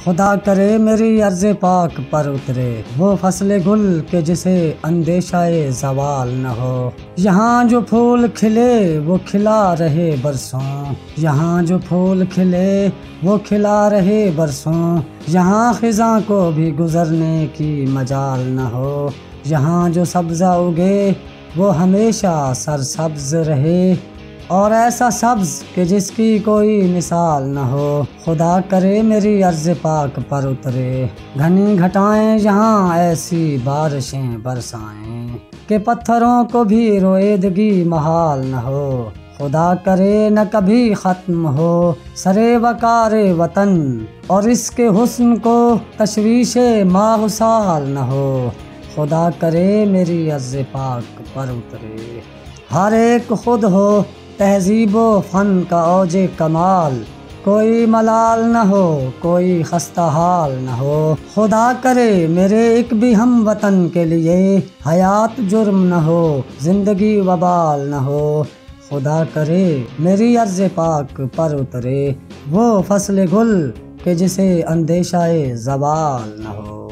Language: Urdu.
خدا کرے میری عرض پاک پر اترے وہ فصل گل کہ جسے اندیشہ زوال نہ ہو۔ یہاں جو پھول کھلے وہ کھلا رہے برسوں، یہاں جو پھول کھلے وہ کھلا رہے برسوں، یہاں خزاں کو بھی گزرنے کی مجال نہ ہو۔ یہاں جو سبزہ اگے وہ ہمیشہ سرسبز رہے، اور ایسا سبز کہ جس کی کوئی مثال نہ ہو۔ خدا کرے میری عرض پاک پر اترے گھنی گھٹائیں یہاں ایسی بارشیں برسائیں کہ پتھروں کو بھی رویدگی محال نہ ہو۔ خدا کرے نہ کبھی ختم ہو سرے وقار وطن، اور اس کے حسن کو تشویش ماہ سال نہ ہو۔ خدا کرے میری عرض پاک پر اترے ہر ایک خود ہو تہذیب و فن کا اوج کمال، کوئی ملال نہ ہو کوئی خستہ حال نہ ہو۔ خدا کرے میرے ایک بھی ہم وطن کے لیے حیات جرم نہ ہو زندگی وبال نہ ہو۔ خدا کرے میری عرض پاک پر اترے وہ فصل گل کہ جسے اندیشہ زوال نہ ہو۔